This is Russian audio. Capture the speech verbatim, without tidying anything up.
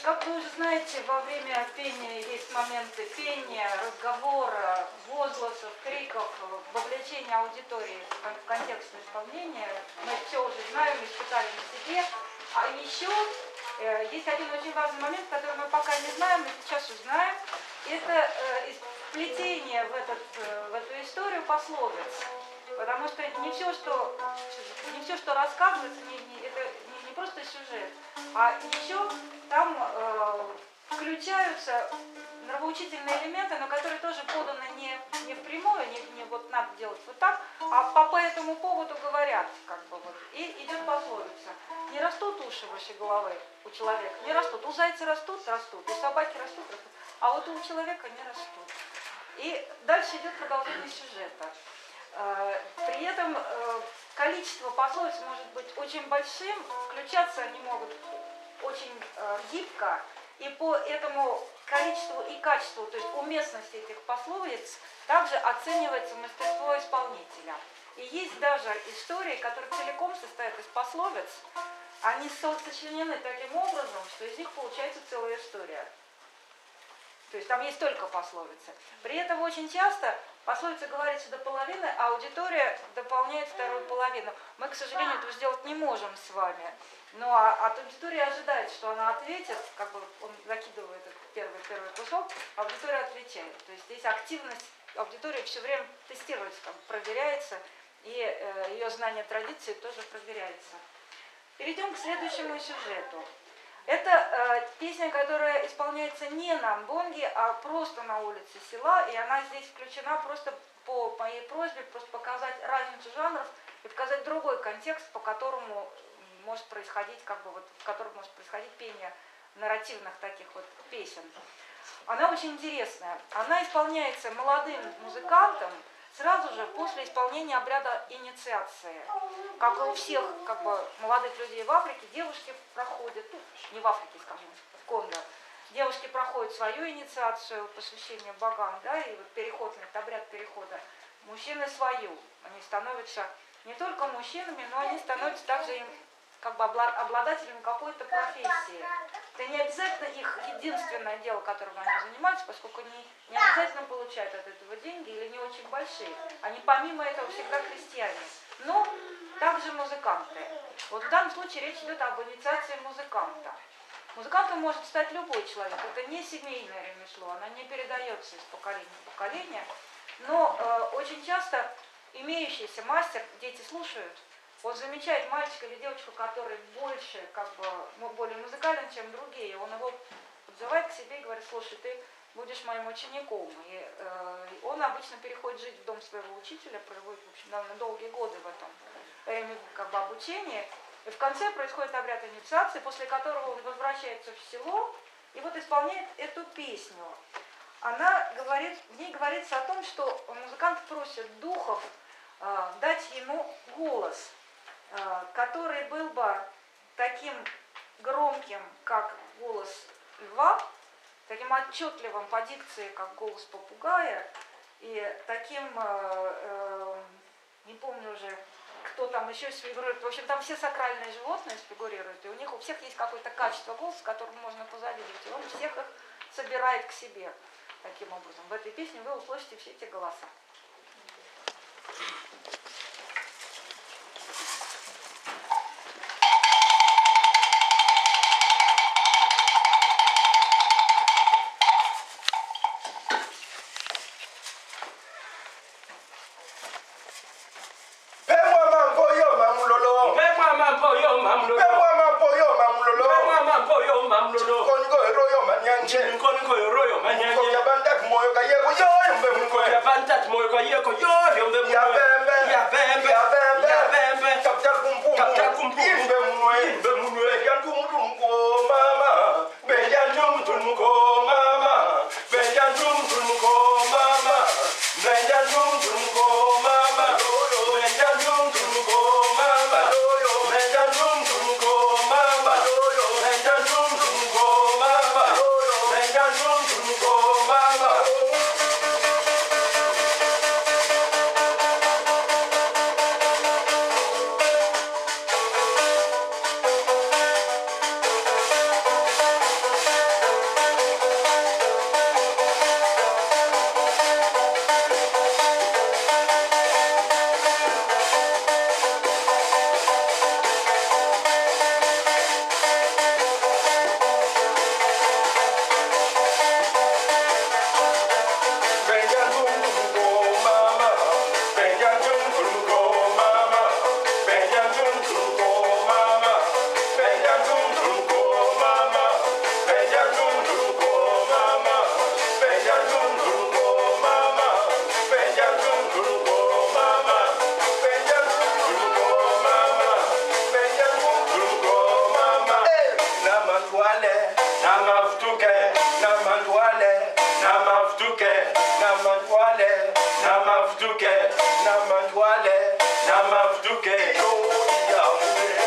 Как вы уже знаете, во время пения есть моменты пения, разговора, возгласов, криков, вовлечения аудитории в контекст исполнения. Мы все уже знаем, испытали на себе. А еще э, есть один очень важный момент, который мы пока не знаем, но сейчас узнаем. Это э, вплетение в, этот, э, в эту историю пословиц. Потому что не все, что, не все, что рассказывается, не, не, это не, не просто сюжет, а еще там э, включаются нравоучительные элементы, но которые тоже поданы не, не впрямую, не, не вот надо делать вот так, а по, по этому поводу говорят, как бы вот. И идет пословица. Не растут уши выше головы у человека, не растут. У зайца растут, растут, у собаки растут, растут, а вот у человека не растут. И дальше идет продолжение сюжета. При этом количество пословиц может быть очень большим, включаться они могут очень гибко, и по этому количеству и качеству, то есть уместности этих пословиц, также оценивается мастерство исполнителя. И есть даже истории, которые целиком состоят из пословиц, они сочинены таким образом, что из них получается целая история. То есть там есть только пословицы. При этом очень часто пословица говорится до половины, а аудитория дополняет вторую половину. Мы, к сожалению, этого сделать не можем с вами. Но от аудитории ожидает, что она ответит, как бы он закидывает этот первый, первый кусок, а аудитория отвечает. То есть здесь активность аудитории все время тестируется, как бы проверяется, и э, ее знание традиции тоже проверяется. Перейдем к следующему сюжету. Это э, песня, которая исполняется не на амбонге, а просто на улице села, и она здесь включена просто по моей просьбе, просто показать разницу жанров и показать другой контекст, по которому может происходить, как бы вот, в котором может происходить пение нарративных таких вот песен. Она очень интересная. Она исполняется молодым музыкантом сразу же после исполнения обряда инициации. Как и у всех как бы, молодых людей в Африке, девушки проходят, ну, не в Африке, скажем, в Конго, девушки проходят свою инициацию, посвящение богам, да, и вот переход, обряд перехода, мужчины свою. Они становятся не только мужчинами, но они становятся также им как бы обладателями какой-то профессии. Это не обязательно их единственное дело, которым они занимаются, поскольку они не обязательно получают от этого деньги или не очень большие. Они помимо этого всегда крестьяне. Но также музыканты. Вот в данном случае речь идет об инициации музыканта. Музыкантом может стать любой человек. Это не семейное ремесло, оно не передается из поколения в поколение. Но э, очень часто имеющийся мастер, дети слушают, он замечает мальчика или девочку, который больше, как бы, более музыкален, чем другие. Он его подзывает к себе и говорит: слушай, ты будешь моим учеником. И э, он обычно переходит жить в дом своего учителя, проводит, в общем, довольно долгие годы в этом время как бы, обучения. И в конце происходит обряд инициации, после которого он возвращается в село и вот исполняет эту песню. Она говорит, в ней говорится о том, что музыкант просит духов э, дать ему голос, который был бы таким громким, как голос льва, таким отчетливым по дикции, как голос попугая, и таким, э, э, не помню уже, кто там еще фигурирует, в общем, там все сакральные животные фигурируют, и у них у всех есть какое-то качество голоса, которому можно позавидовать, и он всех их собирает к себе таким образом. В этой песне вы услышите все эти голоса. Moyo mandwale, na maftuke, na mandwale, na maftuke, na mandwale, na maftuke, na mandwale, na maftuke, yo ya